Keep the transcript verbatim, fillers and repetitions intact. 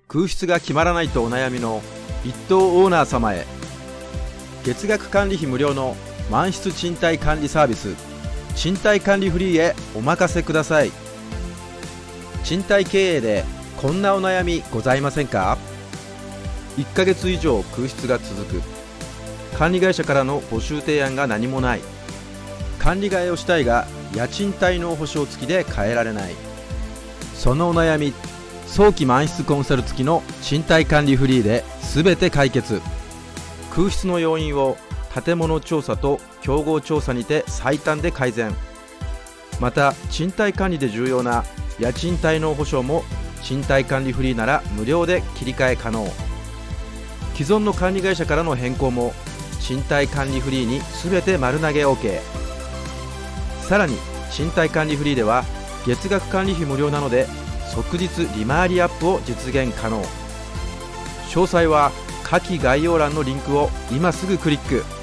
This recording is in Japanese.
空室が決まらないとお悩みの一棟オーナー様へ、月額管理費無料の満室賃貸管理サービス、賃貸管理フリーへお任せください。賃貸経営でこんなお悩みございませんか？いっかげつ以上空室が続く、管理会社からの募集提案が何もない、管理替えをしたいが家賃滞納保証付きで変えられない、そのお悩み、早期満室コンサル付きの賃貸管理フリーで全て解決。空室の要因を建物調査と競合調査にて最短で改善。また賃貸管理で重要な家賃滞納保証も賃貸管理フリーなら無料で切り替え可能。既存の管理会社からの変更も賃貸管理フリーに全て丸投げ オーケー。 さらに賃貸管理フリーでは月額管理費無料なので即日利回りアップを実現可能。詳細は下記概要欄のリンクを今すぐクリック。